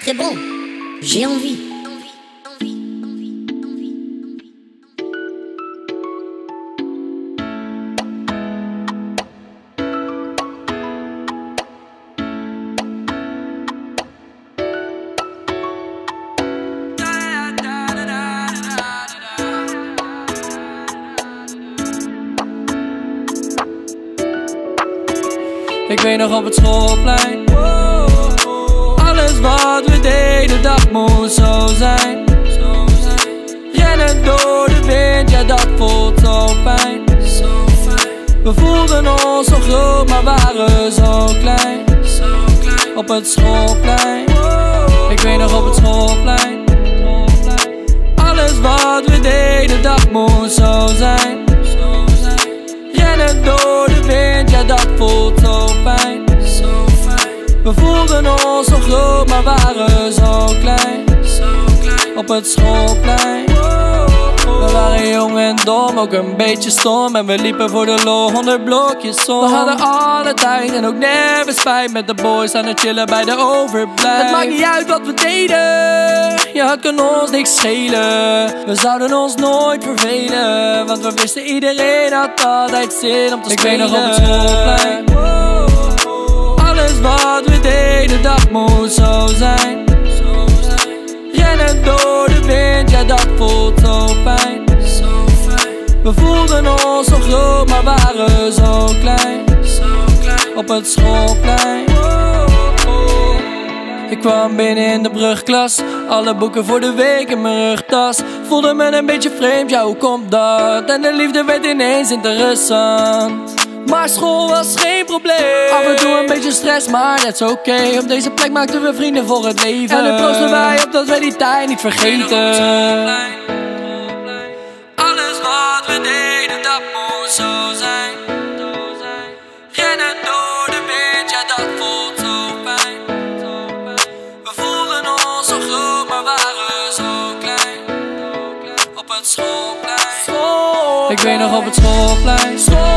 très bon. J'ai envie. Ik weet nog op het schoolplein, alles wat we deden, dat moest zo zijn. Rennen door de wind, ja dat voelt zo fijn. We voelden ons zo groot, maar waren zo klein. Op het schoolplein, ik weet nog op het schoolplein. Alles wat we deden, dat moest zo zijn. Rennen door de wind, ja dat voelt zo fijn. We voelden ons zo groot, maar waren zo klein. Op het schoolplein. We waren jong en dom, ook een beetje stom. En we liepen voor de lol 100 blokjes om. We hadden alle tijd en ook nergens spijt. Met de boys aan het chillen bij de overblijf. Het maakt niet uit wat we deden, ja het kan ons niks schelen. We zouden ons nooit vervelen, want we wisten iedereen had altijd zin om te spelen. Ik weet nog op het schoolplein, alles wat we deden, dat moest zo zijn. Rennen door de wind, ja dat voelt zo fijn. We voelden ons zo groot, maar waren zo klein. Op het schoolplein. Ik kwam binnen in de brugklas, alle boeken voor de week in mijn rugtas. Voelde me een beetje vreemd, ja hoe komt dat? En de liefde werd ineens interessant. Maar school was geen probleem. Af en toe een beetje stress, maar dat is oké. Op deze plek maakten we vrienden voor het leven. En nu proosten wij op dat wij die tijd niet vergeten. Alles wat we deden, dat moest zo zijn. Rennen door de wind, ja dat voelt zo fijn. We voelden ons zo groot, maar waren zo klein. Op het schoolplein. Ik weet nog op het schoolplein.